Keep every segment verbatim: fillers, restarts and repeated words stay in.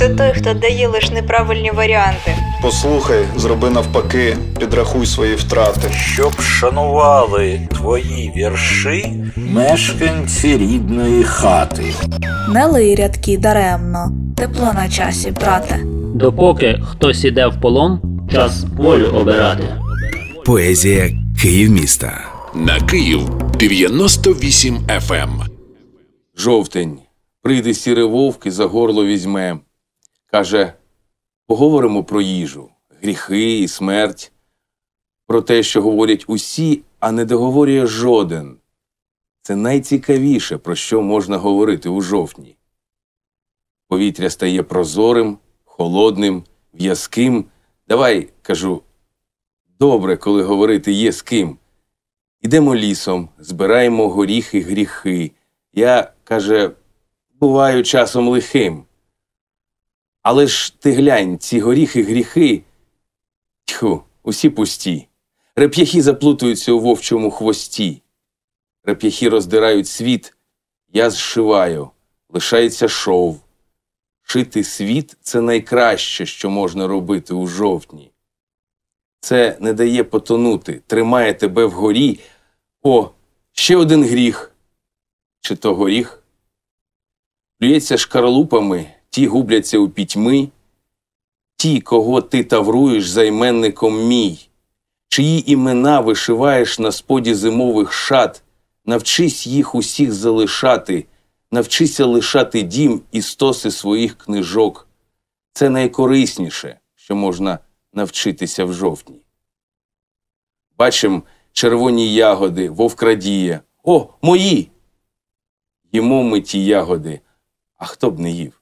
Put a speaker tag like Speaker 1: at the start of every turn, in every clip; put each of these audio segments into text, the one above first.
Speaker 1: Це той, хто дає лише неправильні варіанти.
Speaker 2: Послухай, зроби навпаки, підрахуй свої втрати.
Speaker 3: Щоб шанували твої вірші мешканці рідної хати.
Speaker 4: Не лий рядки даремно, тепло на часі, брате.
Speaker 5: Допоки хтось іде в полон, час волю обирати.
Speaker 6: Поезія Київміста.
Speaker 7: На Київ дев'яносто вісім еф ем.
Speaker 8: Жовтень. Прийде сірий вовк і за горло візьме. Каже, поговоримо про їжу, гріхи і смерть. Про те, що говорять усі, а не договорює жоден. Це найцікавіше, про що можна говорити у жовтні. Повітря стає прозорим, холодним, в'язким. Давай, кажу, добре, коли говорити є з ким. Ідемо лісом, збираємо горіхи, гріхи. Я, каже, буваю часом лихим. Але ж ти глянь, ці горіхи, гріхи, тьху, усі пусті. Реп'яхи заплутуються у вовчому хвості. Реп'яхи роздирають світ, я зшиваю, лишається шов. Шити світ – це найкраще, що можна робити у жовтні. Це не дає потонути, тримає тебе вгорі. О, ще один гріх. Чи то горіх? Плюється шкарлупами, ті губляться у пітьми, ті, кого ти тавруєш займенником мій, чиї імена вишиваєш на споді зимових шат, навчись їх усіх залишати, навчися лишати дім і стоси своїх книжок. Це найкорисніше, що можна навчитися в жовтні. Бачим червоні ягоди, вовк радіє. О, мої! Їмо ми ті ягоди, а хто б не їв?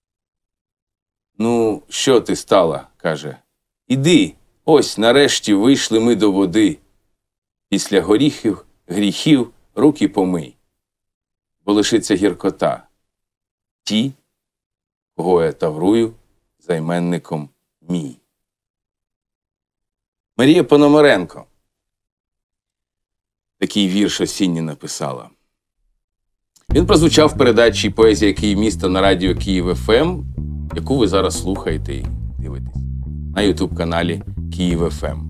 Speaker 8: Ну, що ти стала, каже. Іди, ось нарешті вийшли ми до води. Після горіхів, гріхів руки помий. Бо лишиться гіркота. Ті, кого я таврую займенником мій. Марія Пономаренко такий вірш осінній написала. Він прозвучав в передачі «Поезія Київміста» на радіо Київ еф ем, яку ви зараз слухаєте і дивитесь на ютуб-каналі Київ еф ем.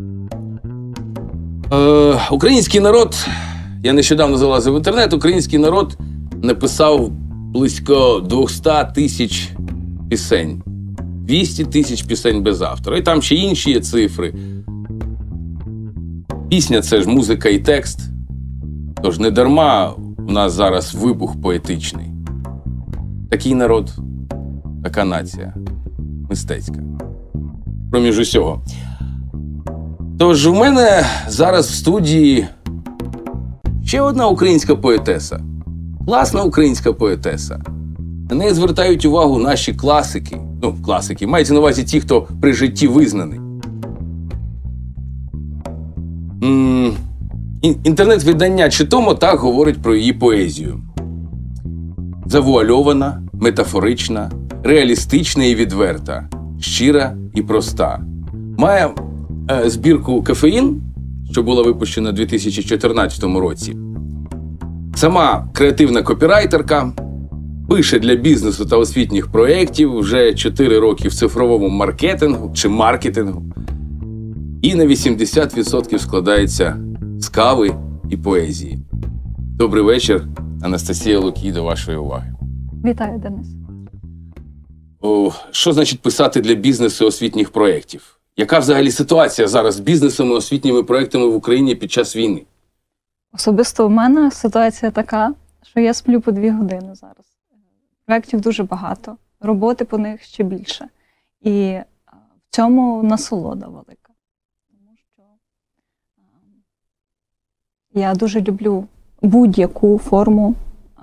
Speaker 8: Е, український народ, я нещодавно залазив в інтернет, український народ написав близько двісті тисяч пісень. двісті тисяч пісень без автора. І там ще інші є цифри. Пісня – це ж музика і текст. Тож не дарма у нас зараз вибух поетичний. Такий народ, така нація, мистецька. Проміж усього. Тож у мене зараз в студії ще одна українська поетеса. Класна українська поетеса. На неї звертають увагу наші класики. Ну, класики. Мається на увазі ті, хто при житті визнаний. М-м- Інтернет-видання «Читомо» так говорить про її поезію. Завуальована, метафорична, реалістична і відверта, щира і проста. Має е, збірку «Кофеїн», що була випущена у дві тисячі чотирнадцятому році. Сама креативна копірайтерка, пише для бізнесу та освітніх проєктів, вже чотири роки в цифровому маркетингу чи маркетингу. І на вісімдесят відсотків складається з кави і поезії. Добрий вечір, Анастасія Лукій, до вашої уваги.
Speaker 9: Вітаю, Денис.
Speaker 8: О, що значить писати для бізнесу і освітніх проєктів? Яка взагалі ситуація зараз з бізнесом і освітніми проєктами в Україні під час війни?
Speaker 9: Особисто у мене ситуація така, що я сплю по дві години зараз. Проєктів дуже багато, роботи по них ще більше. І в цьому насолода велика. Тому що я дуже люблю будь-яку форму,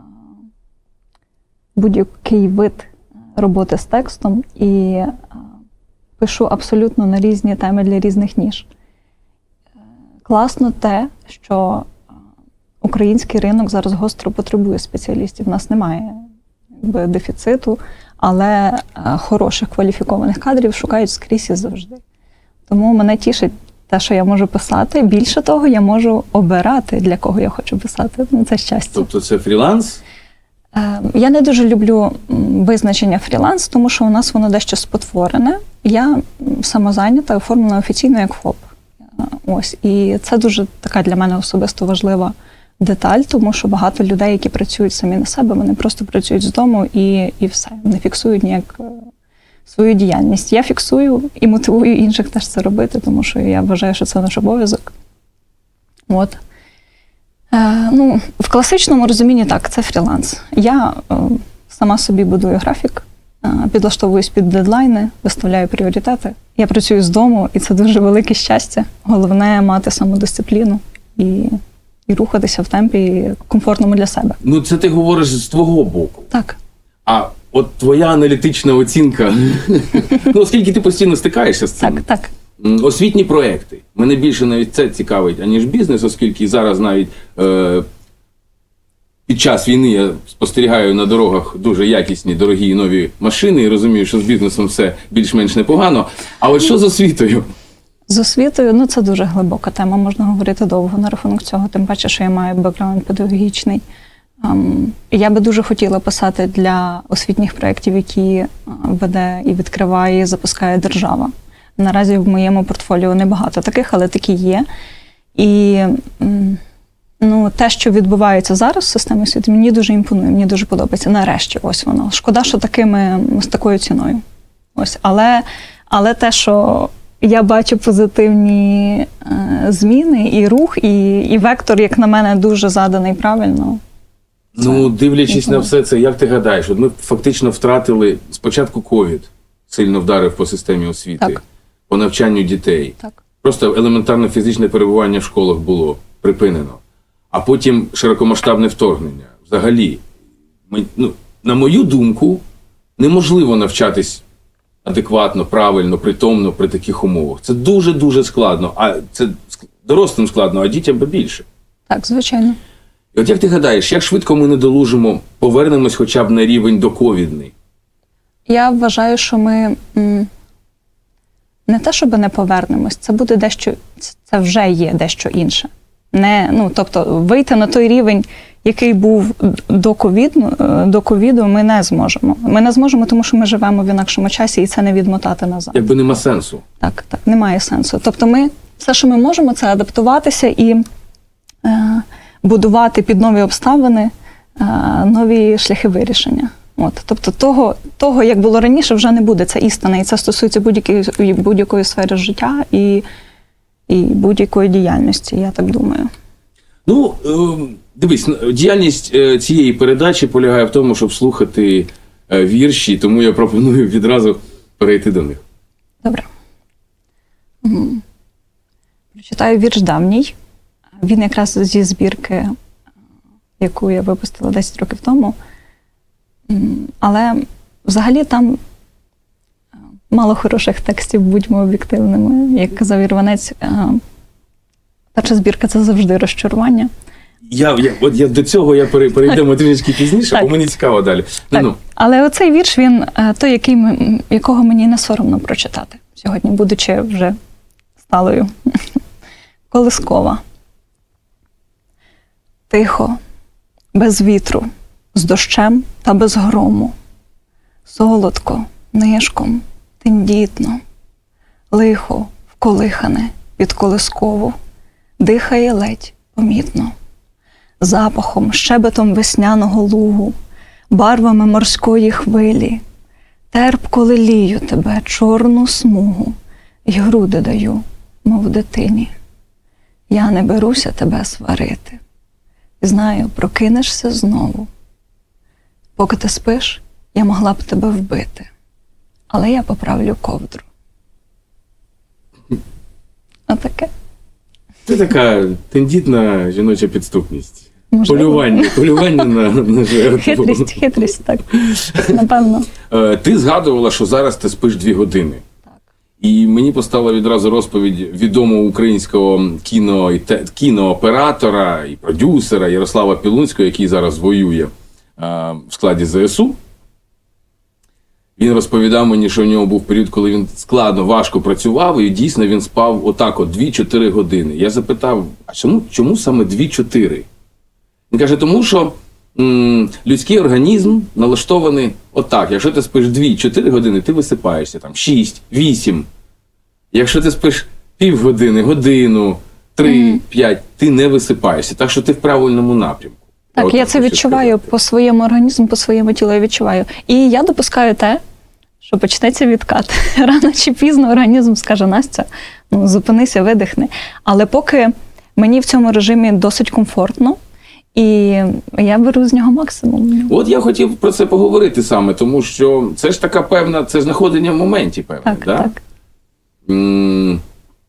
Speaker 9: будь-який вид роботи з текстом і пишу абсолютно на різні теми для різних ніж. Класно те, що український ринок зараз гостро потребує спеціалістів. У нас немає якби, дефіциту, але хороших кваліфікованих кадрів шукають скрізь і завжди. Тому мене тішить те, що я можу писати. Більше того, я можу обирати, для кого я хочу писати. Ну, це щастя.
Speaker 8: Тобто це фріланс?
Speaker 9: Я не дуже люблю визначення фріланс, тому що у нас воно дещо спотворене. Я самозайнята, оформлена офіційно як ФОП. Ось. І це дуже така для мене особисто важлива деталь, тому що багато людей, які працюють самі на себе, вони просто працюють з дому і, і все. Не фіксують ніяк свою діяльність. Я фіксую і мотивую інших теж це робити, тому що я вважаю, що це наш обов'язок. От. Е, ну, в класичному розумінні так, це фріланс. Я е, сама собі будую графік, е, підлаштовуюсь під дедлайни, виставляю пріоритети. Я працюю з дому, і це дуже велике щастя. Головне – мати самодисципліну і, і рухатися в темпі комфортному для себе.
Speaker 8: Ну, це ти говориш з твого боку.
Speaker 9: Так.
Speaker 8: А от твоя аналітична оцінка, ну, оскільки ти постійно стикаєшся з цим.
Speaker 9: Так, так.
Speaker 8: Освітні проекти. Мене більше навіть це цікавить, аніж бізнес, оскільки зараз навіть е, під час війни я спостерігаю на дорогах дуже якісні, дорогі і нові машини і розумію, що з бізнесом все більш-менш непогано. А от що з освітою?
Speaker 9: З освітою, ну це дуже глибока тема, можна говорити довго на рахунок цього, тим паче, що я маю бекграунд педагогічний. Um, я би дуже хотіла писати для освітніх проєктів, які веде і відкриває, і запускає держава. Наразі в моєму портфоліо небагато таких, але такі є. І ну, те, що відбувається зараз в системі освіти, мені дуже імпонує, мені дуже подобається. Нарешті, ось воно. Шкода, що такими, з такою ціною. Ось. Але, але те, що я бачу позитивні е, зміни, і рух, і, і вектор, як на мене, дуже заданий правильно.
Speaker 8: Ну, дивлячись на все це, як ти гадаєш, от ми фактично втратили, спочатку ковід сильно вдарив по системі освіти,
Speaker 9: так.
Speaker 8: по навчанню дітей.
Speaker 9: Так.
Speaker 8: Просто елементарне фізичне перебування в школах було припинено. А потім широкомасштабне вторгнення. Взагалі, ми, ну, на мою думку, неможливо навчатись адекватно, правильно, притомно при таких умовах. Це дуже-дуже складно. А це дорослим складно, а дітям більше.
Speaker 9: Так, звичайно.
Speaker 8: І от як ти гадаєш, як швидко ми недолужимо, повернемось хоча б на рівень доковідний?
Speaker 9: Я вважаю, що ми м, не те, щоб не повернемось, це буде дещо, це вже є дещо інше. Не, ну, тобто вийти на той рівень, який був до ковіду, до ковіду, ми не зможемо. Ми не зможемо, тому що ми живемо в інакшому часі, і це не відмотати назад.
Speaker 8: Якби нема сенсу.
Speaker 9: Так, так, немає сенсу. Тобто ми, все, що ми можемо, це адаптуватися і е, будувати під нові обставини е, нові шляхи вирішення. От, тобто того, того, як було раніше, вже не буде. Це істина, і це стосується будь-якої, будь-якої сфери життя і, і будь-якої діяльності, я так думаю.
Speaker 8: Ну, дивись, діяльність цієї передачі полягає в тому, щоб слухати вірші, тому я пропоную відразу перейти до них.
Speaker 9: Добре. Прочитаю вірш давній. Він якраз зі збірки, яку я випустила десять років тому. Але взагалі там мало хороших текстів, будьмо об'єктивними. Як казав Ірванець, перша збірка – це завжди розчарування.
Speaker 8: Я, я, от я до цього я перейдемо трішки пізніше,
Speaker 9: так.
Speaker 8: бо мені цікаво далі.
Speaker 9: Так.
Speaker 8: Ну,
Speaker 9: але оцей вірш, він той, який, якого мені не соромно прочитати сьогодні, будучи вже сталою. Колискова. Тихо, без вітру, з дощем та без грому. Солодко, нишком, тендітно, лихо, вколихане під колискову, дихає ледь помітно. Запахом, щебетом весняного лугу, барвами морської хвилі, терпко лелію тебе, чорну смугу, й груди даю, мов дитині. Я не беруся тебе сварити. Знаю, прокинешся знову. Поки ти спиш, я могла б тебе вбити. Але я поправлю ковдру. Отаке.
Speaker 8: це така тендітна жіноча підступність.
Speaker 9: Можливо.
Speaker 8: Полювання, полювання на, на жертву.
Speaker 9: Хитрість, хитрість, так. Напевно.
Speaker 8: Ти згадувала, що зараз ти спиш дві години. І мені постала відразу розповідь відомого українського кіно, і те, кінооператора і продюсера Ярослава Пілунського, який зараз воює а, в складі ЗСУ. Він розповідав мені, що у нього був період, коли він складно, важко працював, і дійсно він спав отак от дві-чотири години. Я запитав, а чому, чому саме дві-чотири? Він каже, тому що м, людський організм налаштований отак. Якщо ти спиш дві-чотири години, ти висипаєшся, там, шість, вісім. Якщо ти спиш півгодини, годину, три, п'ять, ти не висипаєшся. Так що ти в правильному напрямку.
Speaker 9: Так,
Speaker 8: От
Speaker 9: я
Speaker 8: так
Speaker 9: це
Speaker 8: хочу
Speaker 9: відчуваю
Speaker 8: сказати.
Speaker 9: по своєму організму, по своєму тілу я відчуваю. І я допускаю те, що почнеться відкат. Рано чи пізно організм скаже: Настя, ну, зупинися, видихни. Але поки мені в цьому режимі досить комфортно, і я беру з нього максимум.
Speaker 8: От я хотів про це поговорити саме, тому що це ж така певна, це знаходення в моменті, певне,
Speaker 9: Так,
Speaker 8: да?
Speaker 9: так.
Speaker 8: М,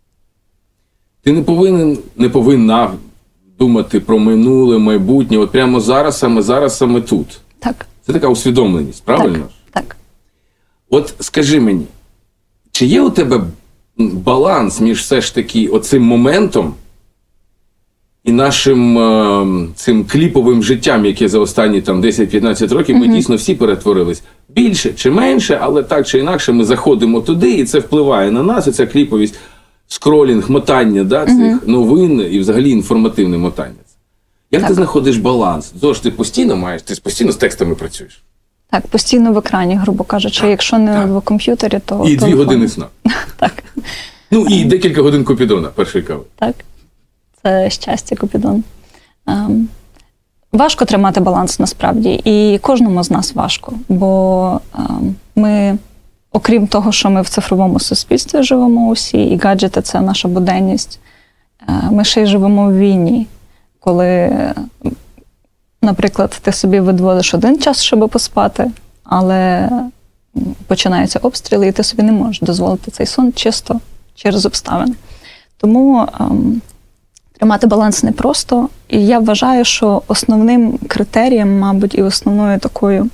Speaker 8: Ти не повинен, не повинна думати про минуле, майбутнє, от прямо зараз, саме зараз, саме тут.
Speaker 9: Так.
Speaker 8: Це така усвідомленість, правильно?
Speaker 9: Так, так.
Speaker 8: От скажи мені, чи є у тебе баланс між все ж таки оцим моментом і нашим е, цим кліповим життям, яке за останні там десять-п'ятнадцять років ми дійсно всі перетворились? Більше чи менше, але так чи інакше ми заходимо туди, і це впливає на нас, і ця кліповість, скролінг, мотання, да, цих новин і взагалі інформативне мотання. Як
Speaker 9: Так.
Speaker 8: ти знаходиш баланс? Тож ти постійно маєш, ти постійно з текстами працюєш.
Speaker 9: Так, постійно в екрані, грубо кажучи. Якщо не
Speaker 8: так.
Speaker 9: в комп'ютері, то
Speaker 8: І дві
Speaker 9: телефон.
Speaker 8: години сна.
Speaker 9: Так,
Speaker 8: Ну і декілька годин Купідона, першої кави.
Speaker 9: так. Це щастя, Купідон. Ем, важко тримати баланс насправді, і кожному з нас важко, бо ем, ми, окрім того, що ми в цифровому суспільстві живемо усі, і гаджети – це наша буденність, е, ми ще й живемо в війні, коли, наприклад, ти собі відводиш один час, щоб поспати, але починаються обстріли, і ти собі не можеш дозволити цей сон чисто через обставини. Тому ем, тримати баланс непросто. І я вважаю, що основним критерієм, мабуть, і основною такою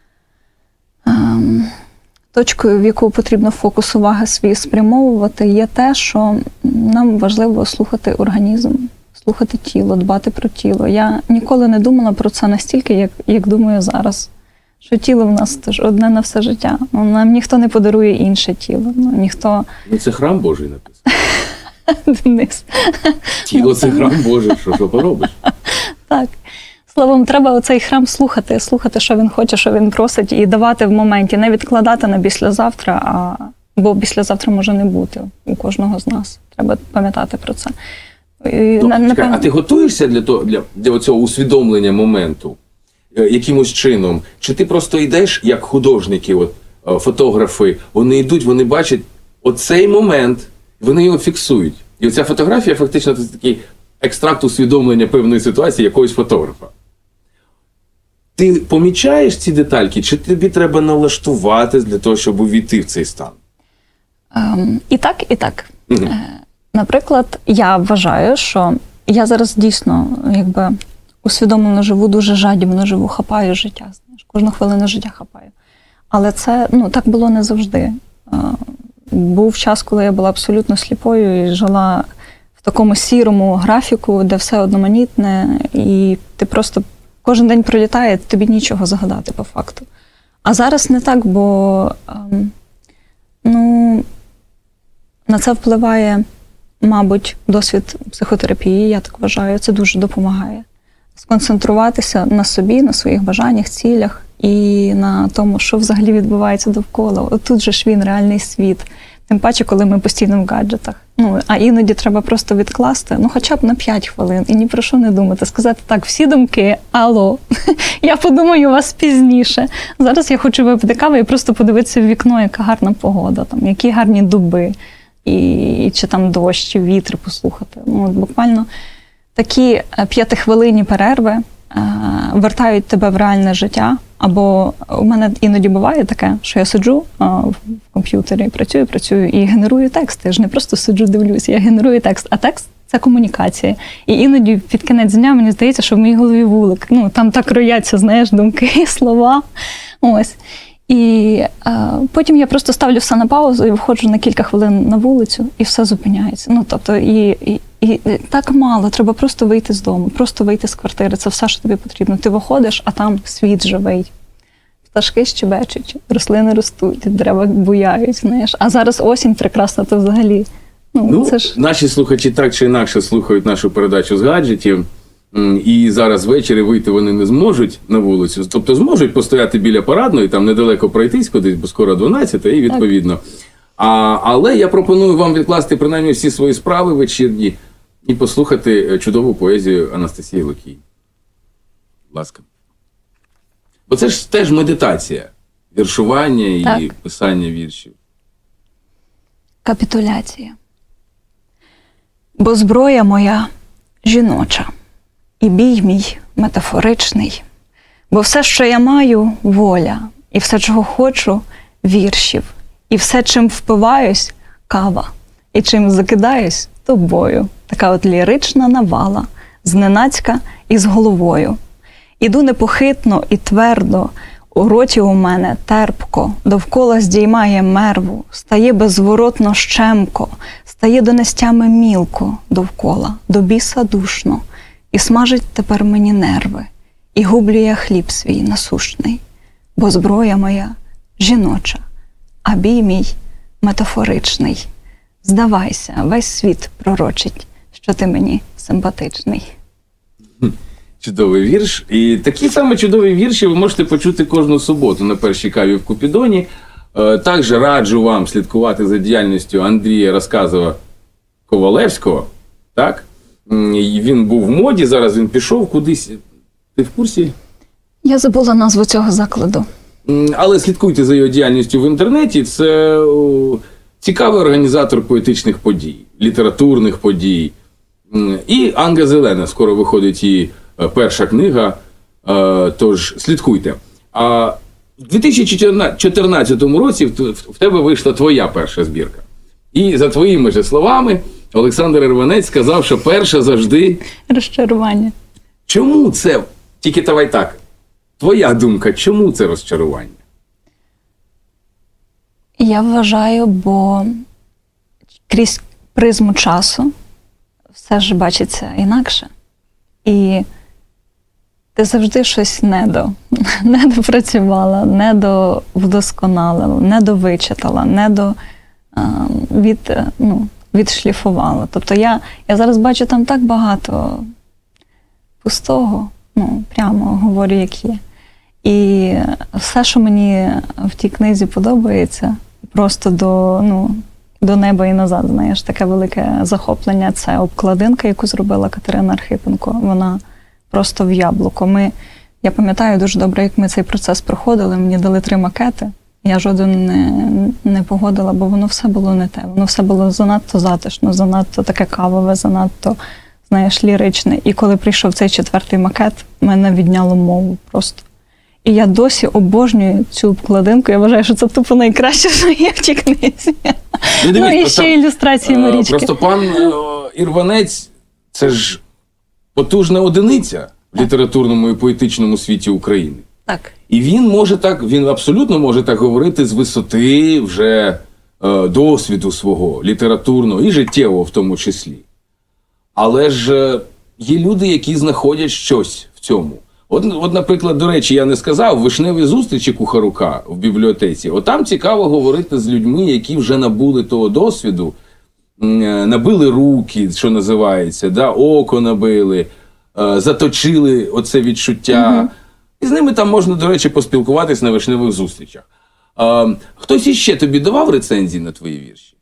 Speaker 9: ем, точкою, в яку потрібно фокус уваги свій спрямовувати, є те, що нам важливо слухати організм, слухати тіло, дбати про тіло. Я ніколи не думала про це настільки, як, як думаю зараз. Що тіло в нас теж одне на все життя. Ну, нам ніхто не подарує інше тіло. Ну, ніхто...
Speaker 8: Ну це храм Божий написано.
Speaker 9: Денис.
Speaker 8: Тіло це храм Божий, що, що поробиш?
Speaker 9: Так. Словом, треба оцей храм слухати, слухати, що він хоче, що він просить, і давати в моменті, не відкладати на післязавтра, а... бо післязавтра може не бути у кожного з нас. Треба пам'ятати про це. І,
Speaker 8: Ну,
Speaker 9: на-
Speaker 8: чекай,
Speaker 9: напевно-
Speaker 8: а ти готуєшся для того, для, для цього усвідомлення моменту е, якимось чином? Чи ти просто йдеш, як художники, от, е, фотографи, вони йдуть, вони бачать оцей момент, вони його фіксують. І оця фотографія фактично це такий екстракт усвідомлення певної ситуації якогось фотографа. Ти помічаєш ці детальки, чи тобі треба налаштуватись для того, щоб увійти в цей стан?
Speaker 9: Ем, і так, і так.
Speaker 8: Мгм.
Speaker 9: Е, Наприклад, я вважаю, що я зараз дійсно якби усвідомлено живу, дуже жадібно живу, хапаю життя. Знаєш, кожну хвилину життя хапаю. Але це, ну, так було не завжди. Е, Був час, коли я була абсолютно сліпою і жила в такому сірому графіку, де все одноманітне, і ти просто кожен день пролітає, тобі нічого загадати по факту. А зараз не так, бо ем, ну, на це впливає, мабуть, досвід психотерапії, я так вважаю, це дуже допомагає. Сконцентруватися на собі, на своїх бажаннях, цілях і на тому, що взагалі відбувається довкола. От тут же ж він, реальний світ. Тим паче, коли ми постійно в гаджетах. Ну, а іноді треба просто відкласти, ну, хоча б на п'ять хвилин, і ні про що не думати. Сказати, так, всі думки, алло, я подумаю вас пізніше. Зараз я хочу випити кави і просто подивитися в вікно, яка гарна погода, там, які гарні дуби, і чи там дощ, чи вітер послухати. Ну, от буквально такі п'ятихвилинні перерви е, вертають тебе в реальне життя. Або у мене іноді буває таке, що я сиджу а, в комп'ютері, працюю, працюю і генерую текст. Я ж не просто сиджу, дивлюся, я генерую текст, а текст – це комунікація. І іноді під кінець дня мені здається, що в моїй голові вулик. Ну, там так рояться, знаєш, думки, слова. Ось. І а, потім я просто ставлю все на паузу і виходжу на кілька хвилин на вулицю, і все зупиняється. Ну, тобто, і, і, і так мало, треба просто вийти з дому, просто вийти з квартири, це все, що тобі потрібно. Ти виходиш, а там світ живий. Пташки щебечуть, рослини ростуть, дерева буяють, знаєш. А зараз осінь прекрасна, то взагалі. Ну,
Speaker 8: Ну,
Speaker 9: це ж...
Speaker 8: Наші слухачі так чи інакше слухають нашу передачу з гаджетів. м, і зараз ввечері вийти вони не зможуть на вулицю. Тобто зможуть постояти біля парадної, там недалеко пройтись кудись, бо скоро дванадцята, і відповідно. А, але я пропоную вам відкласти принаймні всі свої справи вечірні і послухати чудову поезію Анастасії Локій. Будь ласка. Бо це ж теж медитація. Віршування і
Speaker 9: Так.
Speaker 8: писання віршів.
Speaker 9: Капітуляція. Бо зброя моя жіноча, і бій мій метафоричний, бо все, що я маю, воля, і все, чого хочу, віршів, і все, чим впиваюсь, кава, і чим закидаюсь, тобою. Така от лірична навала, зненацька і з головою. Іду непохитно і твердо, у роті у мене терпко, довкола здіймає мерву, стає беззворотно щемко, стає донестями мілко довкола, до біса душно, і смажить тепер мені нерви, і гублю я хліб свій насущний, бо зброя моя жіноча, а бій мій метафоричний. Здавайся, весь світ пророчить, що ти мені симпатичний.
Speaker 8: Чудовий вірш. І такі саме чудові вірші ви можете почути кожну суботу на першій каві в Купідоні. Е, Також раджу вам слідкувати за діяльністю Андрія Розказова-Ковалевського. Так? М, і Він був в моді, зараз він пішов кудись. Ти в курсі?
Speaker 9: Я забула назву цього закладу.
Speaker 8: М, Але слідкуйте за його діяльністю в інтернеті. Це о, цікавий організатор поетичних подій, літературних подій. М, І Анга Зелена, скоро виходить її е, перша книга, е, тож слідкуйте. А в дві тисячі чотирнадцятому році в т- в тебе вийшла твоя перша збірка. І за твоїми же словами Олександр Ірванець сказав, що перша завжди.
Speaker 9: Розчарування.
Speaker 8: Чому це? Тільки давай так. Твоя думка, чому це розчарування?
Speaker 9: Я вважаю, бо крізь призму часу все ж бачиться інакше. І ти завжди щось недо, недопрацювала, недовдосконалила, недовичитала, недо а, від, ну, відшліфувала. Тобто я, я зараз бачу там так багато пустого, ну, прямо говорю, як є. І все, що мені в тій книзі подобається, просто до, ну, до неба і назад, знаєш, таке велике захоплення. Це обкладинка, яку зробила Катерина Архипенко. Вона просто в яблуко. Ми, я пам'ятаю дуже добре, як ми цей процес проходили. Мені дали три макети. Я жоден не, не погодила, бо воно все було не те. Воно все було занадто затишно, занадто таке кавове, занадто, знаєш, ліричне. І коли прийшов цей четвертий макет, мене відняло мову просто. І я досі обожнюю цю обкладинку. Я вважаю, що це тупо найкраще, що є в цій книзі.
Speaker 8: Ну, дивись,
Speaker 9: Ну і
Speaker 8: просто,
Speaker 9: ще ілюстрації
Speaker 8: е,
Speaker 9: Марічки.
Speaker 8: Просто пан е, Ірванець – це ж потужна одиниця в літературному і поетичному світі України.
Speaker 9: Так.
Speaker 8: І він може так, він абсолютно може так говорити з висоти вже е, досвіду свого, літературного і життєвого в тому числі. Але ж е, є люди, які знаходять щось в цьому. От, от, наприклад, до речі, я не сказав, вишневі зустрічі Кухарука в бібліотеці. От там цікаво говорити з людьми, які вже набули того досвіду, м, набили руки, що називається, да, око набили, е, заточили оце відчуття. Угу. І з ними там можна, до речі, поспілкуватись на вишневих зустрічах. Е, хтось іще тобі давав рецензії на твої вірші?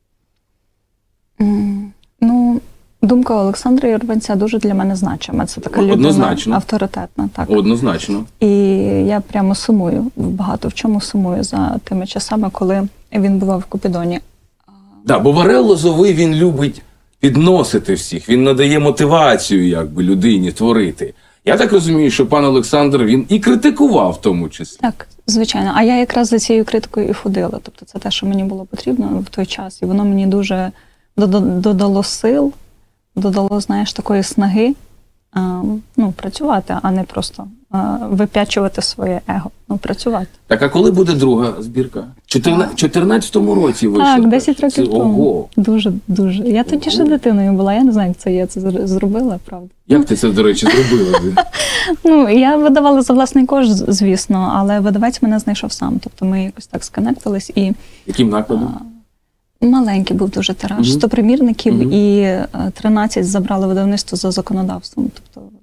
Speaker 9: Mm, ну, думка Олександра Ірванця дуже для мене значима. Це така людина
Speaker 8: Однозначно.
Speaker 9: авторитетна. Так.
Speaker 8: Однозначно.
Speaker 9: І я прямо сумую, багато в чому сумую за тими часами, коли він бував в Купідоні.
Speaker 8: Да, бо Варел Лозовий, він любить підносити всіх, він надає мотивацію якби людині творити. Я так розумію, що пан Олександр, він і критикував в тому числі.
Speaker 9: Так, звичайно. А я якраз за цією критикою і ходила. Тобто це те, що мені було потрібно в той час. І воно мені дуже додало сил, додало, знаєш, такої снаги, а, ну, працювати, а не просто а, вип'ячувати своє его. Ну, працювати.
Speaker 8: Так, а коли буде друга збірка? В чотирнадцятому році вийшла.
Speaker 9: Так, десять років
Speaker 8: це,
Speaker 9: тому.
Speaker 8: Ого.
Speaker 9: Дуже, дуже. Я тоді ще дитиною була, я не знаю, як це я це зробила, правда.
Speaker 8: Як ти це, до речі, зробила?
Speaker 9: Ну, я видавала за власний кошт, звісно, але видавець мене знайшов сам. Тобто ми якось так сконектились і...
Speaker 8: Яким накладом?
Speaker 9: Маленький був дуже тираж, сто примірників,
Speaker 8: Угу.
Speaker 9: і тринадцять забрали видавництво за законодавством. Тобто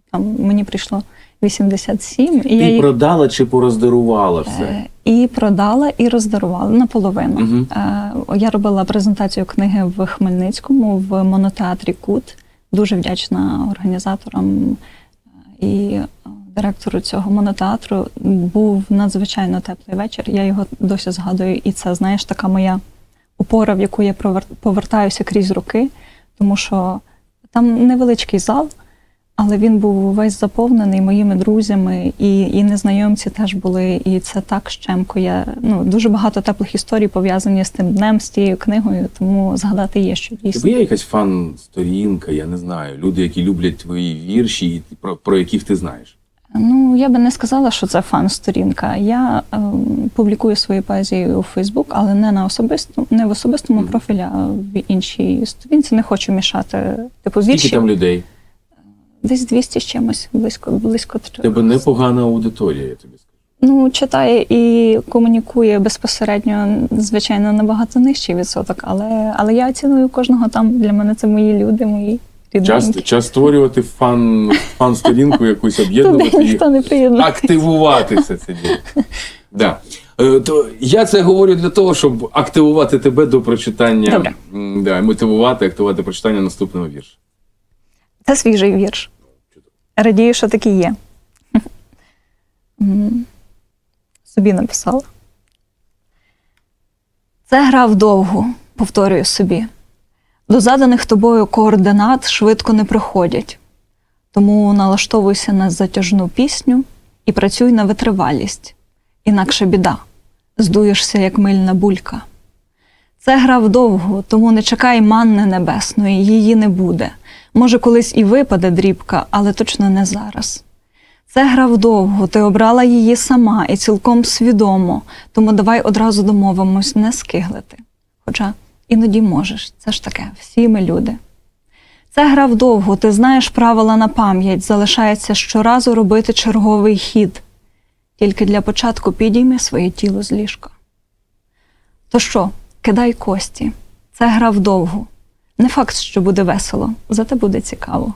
Speaker 9: там мені прийшло вісімдесят сім.
Speaker 8: Ти
Speaker 9: І я їх...
Speaker 8: продала чи пороздарувала все?
Speaker 9: Е, І продала, і роздарувала наполовину.
Speaker 8: Угу.
Speaker 9: Е, Я робила презентацію книги в Хмельницькому, в монотеатрі «Кут». Дуже вдячна організаторам і директору цього монотеатру. Був надзвичайно теплий вечір. Я його досі згадую. І це, знаєш, така моя опора, в яку я повертаюся крізь роки. Тому що там невеличкий зал, але він був весь заповнений моїми друзями, і, і незнайомці теж були, і це так щемко. Я, ну, дуже багато теплих історій пов'язані з тим днем, з тією книгою, тому згадати є, що дійсно.
Speaker 8: Тобі є якась фан-сторінка, я не знаю, люди, які люблять твої вірші, і про, про яких ти знаєш?
Speaker 9: Ну, я би не сказала, що це фан-сторінка. Я е, публікую свої поезії у Фейсбук, але не на особистому, не в особистому mm. профілі, а в іншій сторінці. Не хочу мішати типу вірші.
Speaker 8: Скільки там людей?
Speaker 9: Десь двісті з чимось, близько, близько.
Speaker 8: Тебе непогана аудиторія, я тобі скажу.
Speaker 9: Ну, читає і комунікує безпосередньо, звичайно, набагато нижчий відсоток, але, але я оціную кожного там. Для мене це мої люди, мої рідненькі.
Speaker 8: Час, час створювати фан, фан-сторінку якусь, об'єднувати їх, активувати все це діло. Да. То я це говорю для того, щоб активувати тебе до прочитання.
Speaker 9: Добре.
Speaker 8: Да, мотивувати, активувати прочитання наступного вірша.
Speaker 9: Це свіжий вірш. Радію, що такий є. Собі написала. Це гра вдовгу, повторюю собі. До заданих тобою координат швидко не приходять. Тому налаштовуйся на затяжну пісню і працюй на витривалість. Інакше біда. Здуєшся, як мильна булька. Це гра вдовгу, тому не чекай манни небесної, її не буде. Може, колись і випаде дрібка, але точно не зараз. Це гра вдовгу, ти обрала її сама і цілком свідомо, тому давай одразу домовимось не скиглити. Хоча іноді можеш, це ж таке, всі ми люди. Це гра вдовгу, ти знаєш правила на пам'ять, залишається щоразу робити черговий хід. Тільки для початку підійми своє тіло з ліжка. То що, кидай кості, це гра вдовгу. Не факт, що буде весело, зате буде цікаво.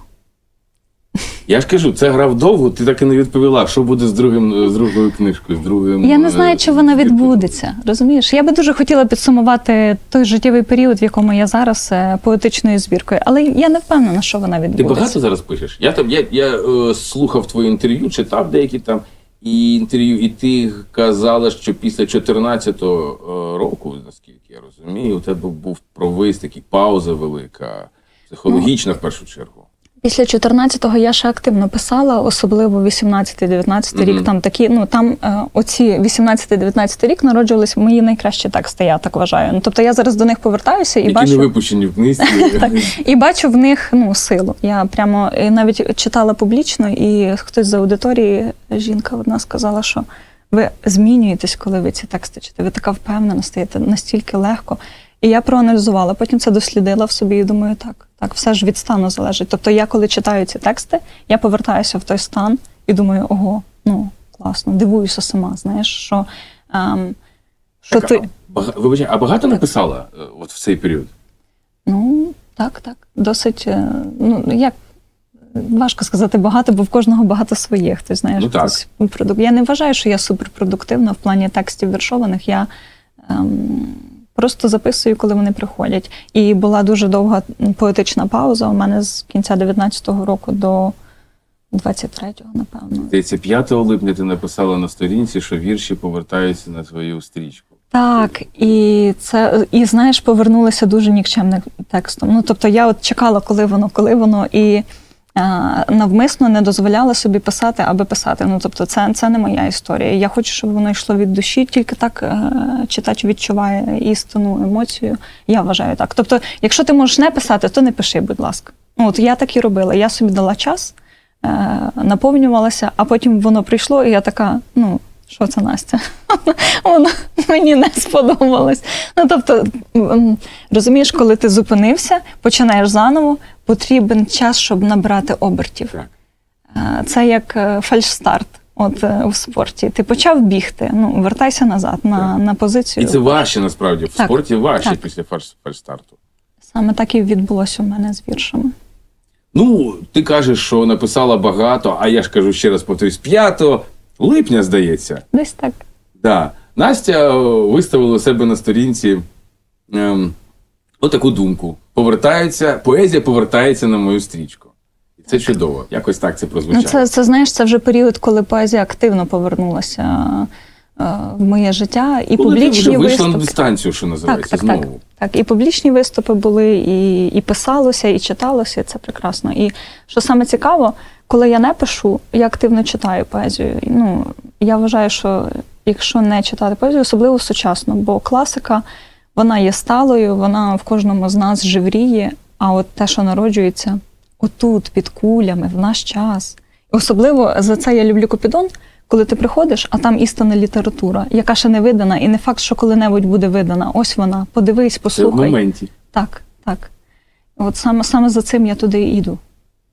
Speaker 8: Я ж кажу, це гра вдовгу, ти так і не відповіла, що буде з, другим, з другою книжкою, з другим...
Speaker 9: Я не знаю, чи вона відбудеться, розумієш? Я би дуже хотіла підсумувати той життєвий період, в якому я зараз, поетичною збіркою, але я не впевнена, що вона відбудеться.
Speaker 8: Ти багато зараз пишеш? Я, там, я, я е, слухав твоє інтерв'ю, читав деякі там і інтерв'ю, і ти казала, що після чотирнадцятого року, наскільки я розумію, у тебе був провис, такий пауза велика, психологічна в першу чергу.
Speaker 9: Після чотирнадцятого я ще активно писала, особливо вісімнадцятий-дев'ятнадцятий mm-hmm. рік. Там такі, ну там е, оці вісімнадцятий-дев'ятнадцятий рік народжувались мої найкращі тексти, я так вважаю. Ну, тобто я зараз до них повертаюся і
Speaker 8: Які
Speaker 9: бачу...
Speaker 8: не випущені в книзі.
Speaker 9: Так, і бачу в них, ну, силу. Я прямо навіть читала публічно, і хтось з аудиторії, жінка одна сказала, що ви змінюєтесь, коли ви ці тексти читаєте. Ви така впевнена стаєте, настільки легко. І я проаналізувала, потім це дослідила в собі і думаю, так, так, все ж від стану залежить. Тобто я, коли читаю ці тексти, я повертаюся в той стан і думаю, ого, ну, класно, дивуюся сама, знаєш, що, ем, що
Speaker 8: так,
Speaker 9: ти...
Speaker 8: А, бага... Вибачай, а багато так. написала от в цей період?
Speaker 9: Ну, так, так, досить, ну, як, важко сказати багато, бо в кожного багато своє, хтось, знаєш,
Speaker 8: ну,
Speaker 9: хтось продукт. Я не вважаю, що я суперпродуктивна в плані текстів віршованих, я... Ем, Просто записую, коли вони приходять. І була дуже довга поетична пауза у мене з кінця дев'ятнадцятого року до двадцять третього, напевно.
Speaker 8: Здається, п'ятого липня ти написала на сторінці, що вірші повертаються на твою стрічку.
Speaker 9: Так, і це, і знаєш, повернулися дуже нікчемним текстом. Ну, тобто я от чекала, коли воно, коли воно, і а, навмисно не дозволяла собі писати, аби писати. Ну, тобто це, це не моя історія. Я хочу, щоб воно йшло від душі, тільки так а, читач відчуває істину, емоцію. Я вважаю так. Тобто, якщо ти можеш не писати, то не пиши, будь ласка. Ну, от я так і робила. Я собі дала час, а, наповнювалася, а потім воно прийшло, і я така, ну, що це, Настя? Воно мені не сподобалось. Ну, тобто, розумієш, коли ти зупинився, починаєш заново, потрібен час, щоб набрати обертів. Це як фальшстарт от, у спорті. Ти почав бігти, ну, вертайся назад на, на позицію.
Speaker 8: І це важче, насправді. В так, спорті важче так. після фальшстарту.
Speaker 9: Саме так і відбулося у мене з віршами.
Speaker 8: Ну, ти кажеш, що написала багато, а я ж кажу, ще раз повторюсь, п'ятого липня, здається.
Speaker 9: Десь так.
Speaker 8: Да. Настя виставила у себе на сторінці ем, отаку думку. Повертається, поезія повертається на мою стрічку. І це чудово. Якось так це прозвучало.
Speaker 9: Ну, це, це, знаєш, це вже період, коли поезія активно повернулася е, в моє життя. І
Speaker 8: коли
Speaker 9: публічні
Speaker 8: ти вже вийшла
Speaker 9: виступи.
Speaker 8: на дистанцію, що називається,
Speaker 9: так, так,
Speaker 8: знову.
Speaker 9: Так, так, і публічні виступи були, і, і писалося, і читалося, і це прекрасно. І що саме цікаво, коли я не пишу, я активно читаю поезію. Ну, я вважаю, що якщо не читати поезію, особливо сучасно, бо класика, вона є сталою, вона в кожному з нас живріє, а от те, що народжується отут, під кулями, в наш час. Особливо за це я люблю Купідон, коли ти приходиш, а там істинна література, яка ще не видана, і не факт, що коли-небудь буде видана. Ось вона, подивись, послухай.
Speaker 8: Це в моменті.
Speaker 9: Так, так. От саме, саме за цим я туди і йду.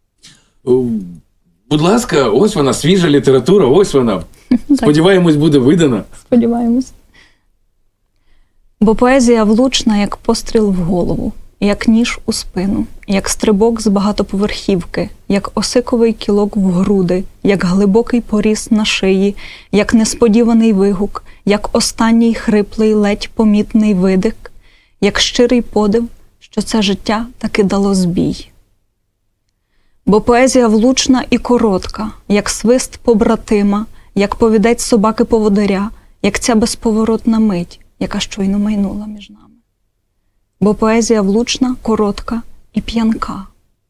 Speaker 8: Будь ласка, ось вона, свіжа література, ось вона. Сподіваємось, буде видана.
Speaker 9: Сподіваємось. Бо поезія влучна, як постріл в голову, як ніж у спину, як стрибок з багатоповерхівки, як осиковий кілок в груди, як глибокий поріз на шиї, як несподіваний вигук, як останній хриплий, ледь помітний видих, як щирий подив, що це життя таки дало збій. Бо поезія влучна і коротка, як свист побратима, як повідець собаки-поводиря, як ця безповоротна мить, яка щойно майнула між нами. Бо поезія влучна, коротка і п'янка.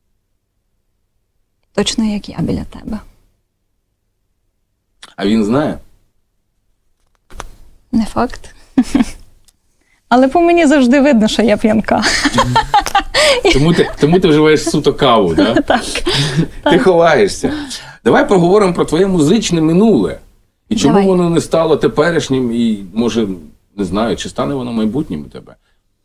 Speaker 9: Точно як я біля тебе.
Speaker 8: А він знає?
Speaker 9: Не факт. Але по мені завжди видно, що я п'янка.
Speaker 8: Тому ти, тому ти вживаєш суто каву, да?
Speaker 9: Так.
Speaker 8: Ти ховаєшся. Давай поговоримо про твоє музичне минуле. І чому
Speaker 9: Давай.
Speaker 8: воно не стало теперішнім, і, може, не знаю, чи стане воно майбутнім у тебе?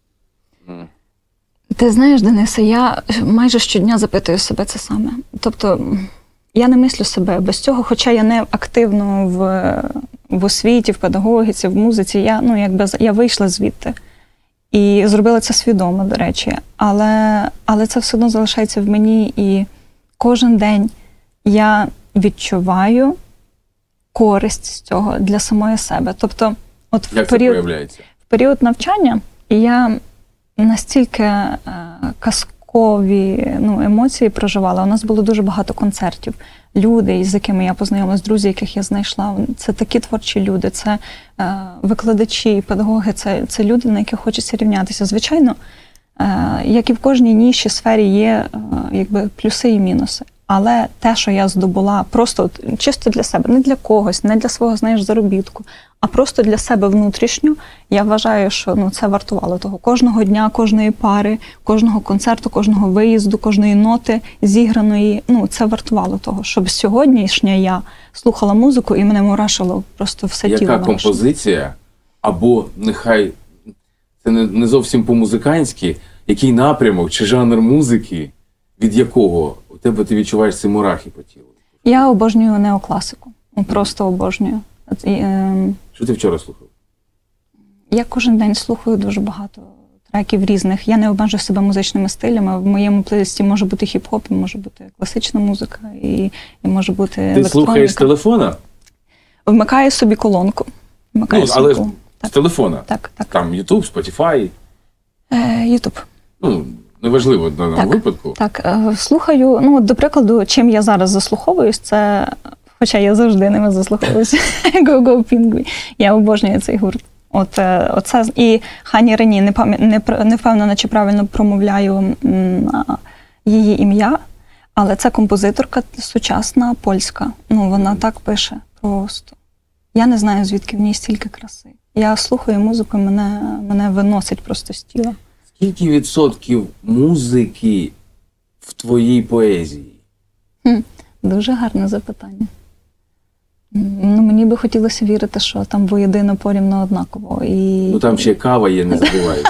Speaker 9: Ти знаєш, Денисе, я майже щодня запитую себе це саме. Тобто, я не мислю себе без цього, хоча я не активно в, в освіті, в педагогіці, в музиці. Я, ну, якби, я вийшла звідти. І зробила це свідомо, до речі. Але, але це все одно залишається в мені. І кожен день я відчуваю користь з цього для самої себе. Тобто, от в
Speaker 8: Як
Speaker 9: період,
Speaker 8: це проявляється?
Speaker 9: в період навчання я настільки е, казкові ну, емоції проживала. У нас було дуже багато концертів. Люди, з якими я познайомилась, друзі, яких я знайшла, це такі творчі люди, це е, викладачі, педагоги, це, це люди, на яких хочеться рівнятися. Звичайно, е, як і в кожній ніші сфері є е, якби плюси і мінуси. Але те, що я здобула просто от, чисто для себе, не для когось, не для свого, знаєш, заробітку, а просто для себе внутрішньо, я вважаю, що ну, це вартувало того. Кожного дня, кожної пари, кожного концерту, кожного виїзду, кожної ноти зіграної, ну, це вартувало того, щоб сьогоднішня я слухала музику і мене мурашило просто все тіло.
Speaker 8: Яка композиція, або нехай це не, не зовсім по-музиканськи, який напрямок чи жанр музики, від якого у тебе ти відчуваєш ці мурахи по тілу?
Speaker 9: Я обожнюю неокласику. Просто обожнюю. І, е,
Speaker 8: Що ти вчора слухав?
Speaker 9: Я кожен день слухаю дуже багато треків різних. Я не обмежую себе музичними стилями. В моєму плейлисті може бути хіп-хоп, може бути класична музика, і, і може бути електроніка.
Speaker 8: Ти слухаєш з телефона?
Speaker 9: Вмикаю собі колонку. Вмикаю
Speaker 8: Ну,
Speaker 9: собі
Speaker 8: але
Speaker 9: колонку.
Speaker 8: з
Speaker 9: Так.
Speaker 8: телефона?
Speaker 9: Так, так.
Speaker 8: Там YouTube, Spotify?
Speaker 9: Е, Ютуб.
Speaker 8: Ну, неважливо в даному
Speaker 9: Так.
Speaker 8: випадку.
Speaker 9: Так, е, слухаю, ну, от, до прикладу, чим я зараз заслуховуюсь, це, хоча я завжди ними заслуховуюся, Go-Go Penguin. Я обожнюю цей гурт. От, е, оце, і Хані Рені, не, пам'ят- не, пр- не впевнена, чи правильно промовляю м, а, її ім'я, але це композиторка сучасна, польська. Ну, вона так пише просто. Я не знаю, звідки в ній стільки краси. Я слухаю музику, і мене, мене виносить просто з тіла.
Speaker 8: Скільки відсотків музики в твоїй поезії?
Speaker 9: Хм, дуже гарне запитання. Ну, мені би хотілося вірити, що там воєдино порівно однаково. І...
Speaker 8: Ну там ще кава є, не забувай.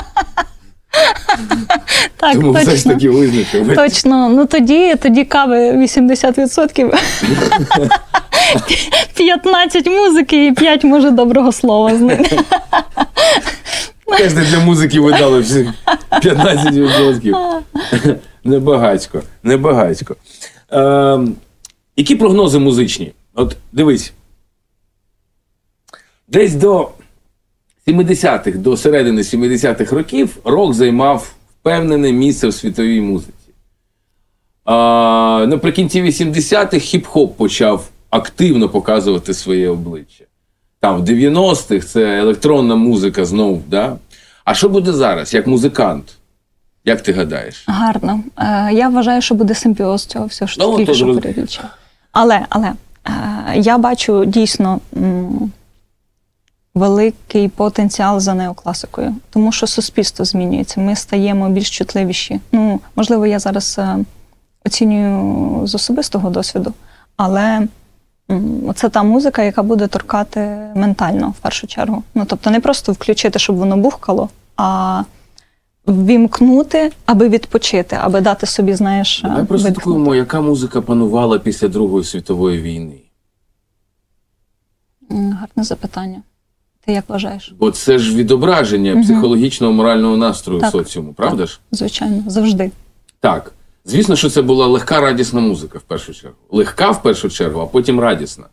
Speaker 9: Так,
Speaker 8: Тому
Speaker 9: точно.
Speaker 8: все ж таки визначив.
Speaker 9: Точно. Ну тоді, тоді кави вісімдесят відсотків. п'ятнадцять музики і п'ять, може, доброго слова з ними.
Speaker 8: Теж не для музики видали всі п'ятнадцять відсотків. Небагацько, небагацько. Е, які прогнози музичні? От дивись, десь до сімдесятих, до середини сімдесятих років рок займав впевнене місце в світовій музиці. А, наприкінці вісімдесятих хіп-хоп почав активно показувати своє обличчя. Там в дев'яностих це електронна музика знову, да? А що буде зараз, як музикант? Як ти гадаєш?
Speaker 9: Гарно. Е, я вважаю, що буде симбіоз цього всього, що
Speaker 8: Ну,
Speaker 9: тільки
Speaker 8: то
Speaker 9: що
Speaker 8: зрозум-
Speaker 9: перелічив. Але, але е, я бачу дійсно м, великий потенціал за неокласикою, тому що суспільство змінюється, ми стаємо більш чутливіші. Ну, можливо, я зараз е, оцінюю з особистого досвіду, але м, це та музика, яка буде торкати ментально, в першу чергу. Ну, тобто не просто включити, щоб воно бухкало, а ввімкнути, аби відпочити, аби дати собі, знаєш,
Speaker 8: Давай
Speaker 9: видихнути.
Speaker 8: прослідкуємо, яка музика панувала після Другої світової війни.
Speaker 9: М, Гарне запитання. Ти як вважаєш?
Speaker 8: Бо це ж відображення
Speaker 9: Мгм.
Speaker 8: психологічного морального настрою
Speaker 9: Так.
Speaker 8: соціуму, правда
Speaker 9: Так.
Speaker 8: ж?
Speaker 9: Звичайно, завжди.
Speaker 8: Так. Звісно, що це була легка, радісна музика в першу чергу. Легка в першу чергу, а потім радісна.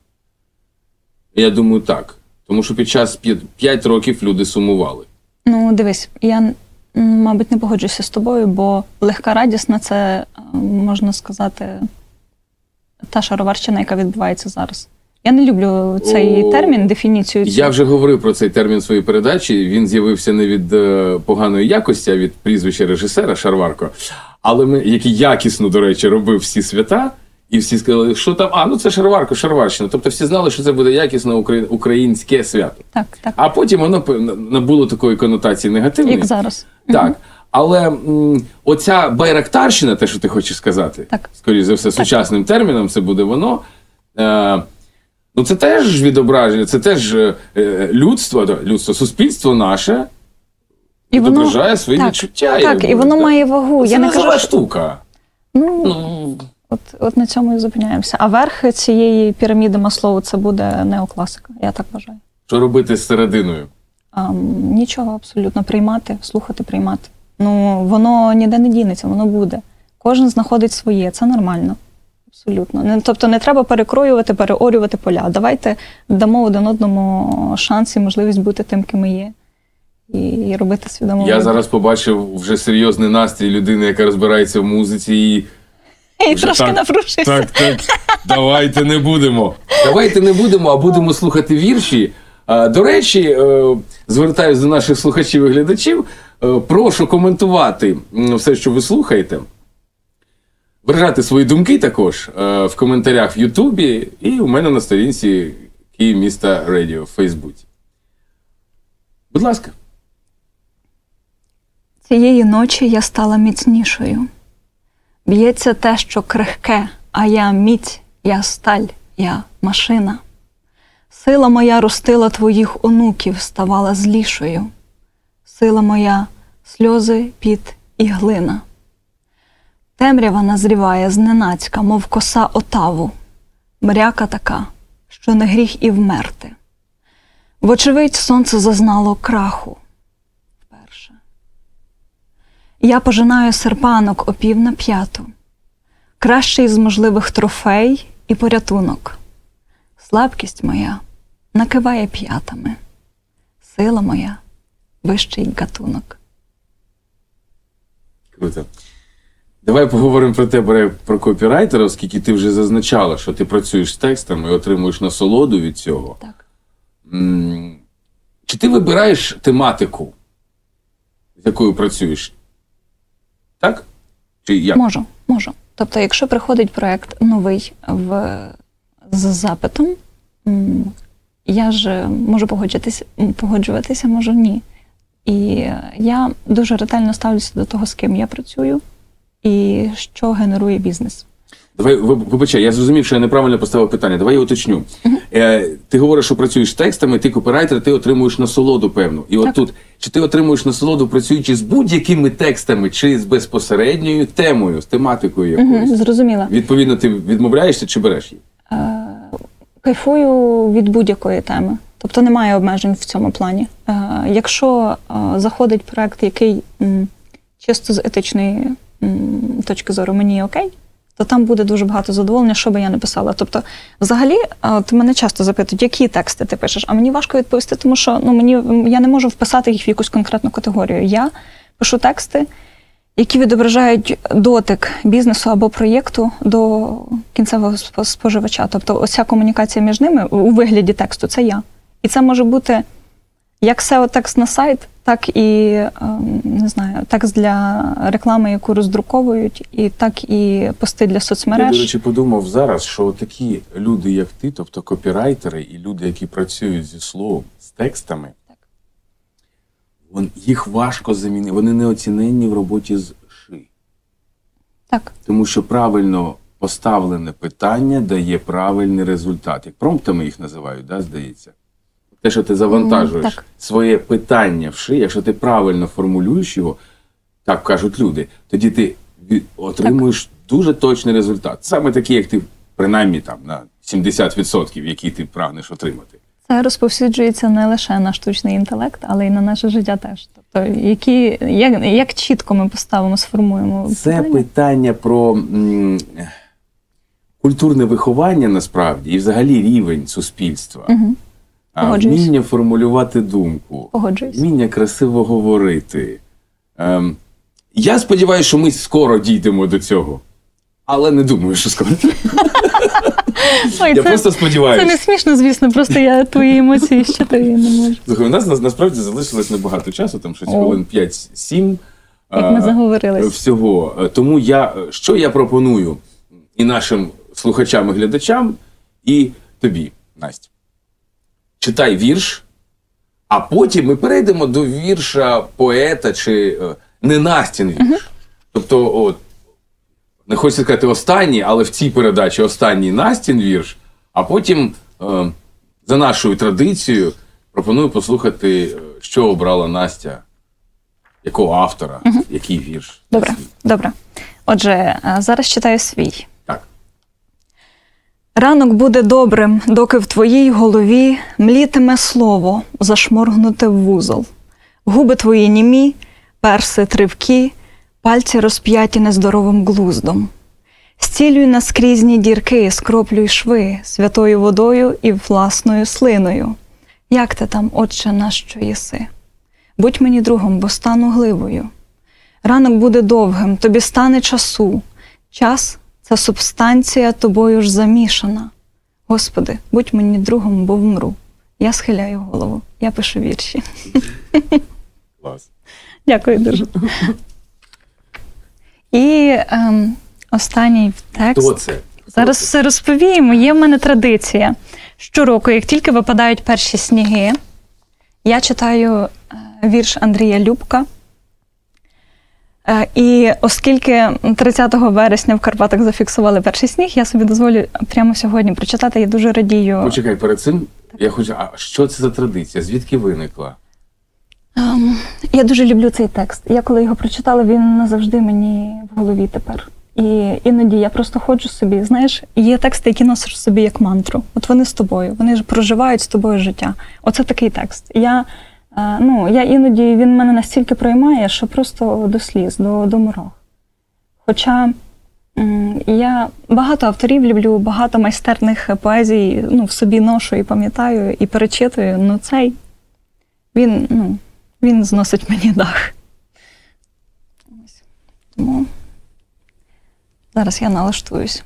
Speaker 8: Я думаю, так. Тому що під час п'ять років люди сумували.
Speaker 9: Ну, дивись, я, м, мабуть, не погоджуюся з тобою, бо легка радісна – це, е, можна сказати, та шароварщина, яка відбувається зараз. Я не люблю цей
Speaker 8: О,
Speaker 9: термін, дефініцію цю.
Speaker 8: Я вже говорив про цей термін в своїй передачі. Він з'явився не від е, поганої якості, а від прізвища режисера Шарварко. Але ми, який якісно, до речі, робив всі свята, і всі сказали, що там, а, ну це Шарварко, Шарварщина. Тобто всі знали, що це буде якісне украї- українське свято.
Speaker 9: Так, так.
Speaker 8: А потім воно п- набуло такої конотації негативної.
Speaker 9: Як зараз.
Speaker 8: Так.
Speaker 9: Мгм.
Speaker 8: Але м, оця байрактарщина, те, що ти хочеш сказати,
Speaker 9: Так.
Speaker 8: скоріш за все, сучасним терміном, це буде воно. Е, ну, це теж відображення, це теж е, е, людство, да, людство, суспільство наше
Speaker 9: І воно-
Speaker 8: відображає свої
Speaker 9: так,
Speaker 8: відчуття.
Speaker 9: Так,
Speaker 8: якби,
Speaker 9: і воно
Speaker 8: так.
Speaker 9: має вагу.
Speaker 8: Це
Speaker 9: Я не
Speaker 8: не
Speaker 9: кажу,
Speaker 8: жива
Speaker 9: що...
Speaker 8: штука.
Speaker 9: Ну,
Speaker 8: Ну,
Speaker 9: от, от на цьому і зупиняємося. А верх цієї піраміди Маслоу – це буде неокласика, я так вважаю.
Speaker 8: що робити з серединою?
Speaker 9: А, нічого абсолютно. Приймати, слухати, приймати. Ну, воно ніде не дінеться, воно буде. Кожен знаходить своє, це нормально. Абсолютно. Не, тобто не треба перекроювати, переорювати поля. Давайте дамо один одному шанс і можливість бути тим, ким ми є. І, і робити свідомо.
Speaker 8: Я
Speaker 9: вибір.
Speaker 8: зараз побачив вже серйозний настрій людини, яка розбирається в музиці і
Speaker 9: І
Speaker 8: вже
Speaker 9: трошки
Speaker 8: так,
Speaker 9: напружився.
Speaker 8: Так, так. Давайте не будемо. Давайте не будемо, а будемо слухати вірші. А, До речі, е, звертаюсь до наших слухачів і глядачів. Е, Прошу коментувати м, все, що ви слухаєте. Виражати свої думки також е, в коментарях в Ютубі і у мене на сторінці Київ міста Радіо в Фейсбуці. Будь ласка.
Speaker 9: Цієї ночі я стала міцнішою. Б'ється те, що крихке, а я міць, я сталь, я машина. Сила моя ростила твоїх онуків, ставала злішою. Сила моя – сльози, піт і глина. Темрява назріває зненацька, мов коса отаву. Мряка така, що не гріх і вмерти. Вочевидь, сонце зазнало краху. Вперше. Я пожинаю серпанок опів на п'яту. Кращий з можливих трофей і порятунок. Слабкість моя накиває п'ятами. Сила моя – вищий гатунок.
Speaker 8: Круто. Давай поговоримо про тебе, про копірайтера, оскільки ти вже зазначала, що ти працюєш з текстами і отримуєш насолоду від цього.
Speaker 9: Так.
Speaker 8: М, Чи ти вибираєш тематику, з якою працюєш? Так? Чи як?
Speaker 9: Можу, можу. Тобто, якщо приходить проєкт новий в, з запитом, м, я ж можу погоджуватися, погоджуватися, можу ні. І я дуже ретельно ставлюся до того, з ким я працюю і що генерує бізнес.
Speaker 8: Давай, вибачай, я зрозумів, що я неправильно поставив питання. Давай я уточню. Uh-huh. Е, ти говориш, що працюєш з текстами, ти копірайтер, ти отримуєш насолоду певну. І от
Speaker 9: Так.
Speaker 8: тут, чи ти отримуєш насолоду, працюючи з будь-якими текстами, чи з безпосередньою темою, з тематикою якоюсь?
Speaker 9: Угу, зрозуміла.
Speaker 8: Відповідно, ти відмовляєшся чи береш її?
Speaker 9: Е, кайфую від будь-якої теми. Тобто немає обмежень в цьому плані. Е, якщо е, заходить проект, який м, чисто з етичної м, точки зору мені окей, то там буде дуже багато задоволення, що би я не писала. Тобто, взагалі, от мене часто запитують, які тексти ти пишеш, а мені важко відповісти, тому що ну, мені, я не можу вписати їх в якусь конкретну категорію. Я пишу тексти, які відображають дотик бізнесу або проєкту до кінцевого споживача. Тобто оця комунікація між ними у вигляді тексту – це я. І це може бути як сео-текст на сайт, так і, не знаю, текст для реклами, яку роздруковують, і так і пости для соцмереж.
Speaker 8: Я, до речі, подумав зараз, що такі люди, як ти, тобто копірайтери і люди, які працюють зі словом, з текстами, так. Вон, їх важко замінити, вони неоціненні в роботі з ши.
Speaker 9: Так.
Speaker 8: Тому що правильно поставлене питання дає правильний результат. Як промптами їх називають, да, здається? Те, що ти завантажуєш mm, своє питання в ши, якщо ти правильно формулюєш його, так кажуть люди, тоді ти отримуєш так. дуже точний результат. Саме такий, як ти, принаймні, там, на сімдесят відсотків, який ти прагнеш отримати.
Speaker 9: Це розповсюджується не лише на штучний інтелект, але й на наше життя теж. Тобто, які, як, як чітко ми поставимо, сформуємо
Speaker 8: Це
Speaker 9: питання?
Speaker 8: питання про м, культурне виховання, насправді, і взагалі рівень суспільства.
Speaker 9: Угу.
Speaker 8: А, вміння формулювати думку,
Speaker 9: Погоджуюсь.
Speaker 8: вміння красиво говорити. Ем, я сподіваюся, що ми скоро дійдемо до цього. Але не думаю, що скоро.
Speaker 9: Ой,
Speaker 8: я
Speaker 9: це,
Speaker 8: просто сподіваюся.
Speaker 9: Це не смішно, звісно, просто я твої емоції ще то не можу.
Speaker 8: Слухай, у нас насправді залишилось небагато часу, там щось хвилин п'ять-сім.
Speaker 9: Як ми заговорились.
Speaker 8: Всього. Тому я, що я пропоную і нашим слухачам і глядачам, і тобі, Настя. Читай вірш, а потім ми перейдемо до вірша поета чи е, не Настін вірш. Uh-huh. Тобто, от, не хочеться сказати останній, але в цій передачі останній Настін вірш, а потім, е, за нашою традицією, пропоную послухати, що обрала Настя, якого автора, uh-huh. який вірш.
Speaker 9: Добре, добре. Отже, зараз читаю свій. Ранок буде добрим, доки в твоїй голові млітиме слово, зашморгнуте в вузол. Губи твої німі, перси тривкі, пальці розп'яті нездоровим глуздом. Зцілюй наскрізні дірки, скроплюй шви святою водою і власною слиною. Як ти там, Отче наш, що єси? Будь мені другом, бо стану гливою. Ранок буде довгим, тобі стане часу. Час – це субстанція тобою ж замішана. Господи, будь мені другом, бо вмру. Я схиляю голову, я пишу вірші.
Speaker 8: Клас.
Speaker 9: Дякую дуже. І ем, останній текст.
Speaker 8: Хто це? Хто
Speaker 9: Зараз
Speaker 8: це?
Speaker 9: все розповіємо. Є в мене традиція. Щороку, як тільки випадають перші сніги, я читаю вірш Андрія Любка. І оскільки тридцятого вересня в Карпатах зафіксували перший сніг, я собі дозволю прямо сьогодні прочитати. Я дуже радію.
Speaker 8: Почекай, перед цим я хочу, а що це за традиція? Звідки виникла?
Speaker 9: Um, я дуже люблю цей текст. Я коли його прочитала, він назавжди мені в голові тепер. І іноді я просто ходжу собі, знаєш, є тексти, які носиш собі як мантру. От вони з тобою, вони ж проживають з тобою життя. Оце такий текст. Я, ну, я іноді, він мене настільки проймає, що просто до сліз, до, до мурах. Хоча м, я багато авторів люблю, багато майстерних поезій, ну, в собі ношу і пам'ятаю, і перечитую, ну цей, він, ну, він зносить мені дах. Ось. Тому зараз я налаштуюсь.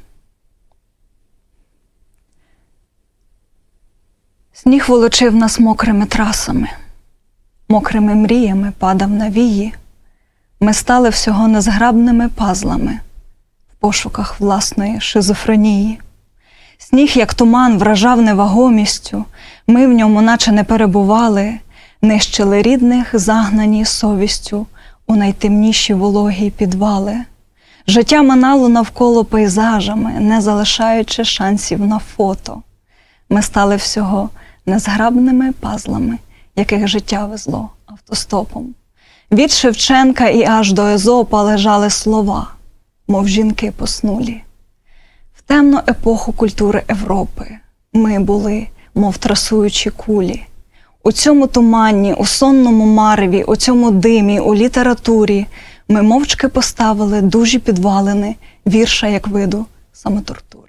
Speaker 9: Сніг волочив нас мокрими трасами, мокрими мріями падав на вії. Ми стали всього незграбними пазлами в пошуках власної шизофренії. Сніг, як туман, вражав невагомістю, ми в ньому наче не перебували, нищили рідних, загнані совістю у найтемніші вологі підвали. Життя минало навколо пейзажами, не залишаючи шансів на фото. Ми стали всього незграбними пазлами, яких життя везло автостопом. Від Шевченка і аж до Езопа лежали слова, мов жінки поснулі. В темну епоху культури Європи ми були, мов трасуючі кулі. У цьому туманні, у сонному мареві, у цьому димі, у літературі Ми мовчки поставили дужі підвалини, вірша як виду самотортури.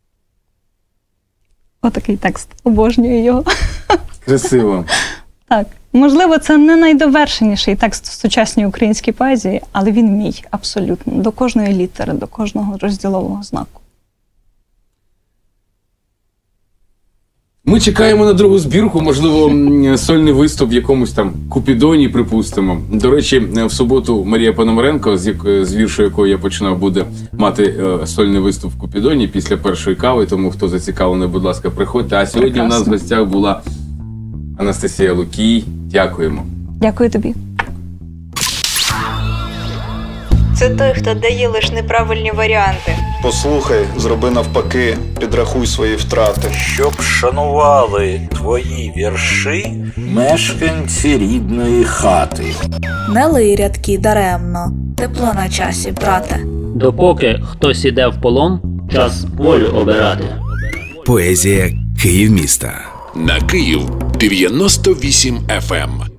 Speaker 9: Отакий текст. Обожнюю його.
Speaker 8: Красиво.
Speaker 9: Так. Можливо, це не найдовершеніший текст в сучасній українській поезії, але він мій, абсолютно. До кожної літери, до кожного розділового знаку.
Speaker 8: Ми чекаємо на другу збірку, можливо, сольний виступ в якомусь там Купідоні, припустимо. До речі, в суботу Марія Пономаренко, з, як... з віршу якої я починав, буде мати е, сольний виступ в Купідоні після першої кави, тому хто зацікавлений, будь ласка, приходьте. А сьогодні Прекрасно. У нас в гостях була Анастасія Лукій. Дякуємо.
Speaker 9: Дякую тобі.
Speaker 1: Це той, хто дає лише неправильні варіанти.
Speaker 2: Послухай, зроби навпаки, підрахуй свої втрати.
Speaker 3: Щоб шанували твої вірші мешканці рідної хати.
Speaker 4: Не лий рядки даремно, тепло на часі, брате.
Speaker 5: Допоки хтось іде в полон, час волю обирати.
Speaker 6: Поезія Київміста.
Speaker 7: На Київ дев'яносто вісім еф ем.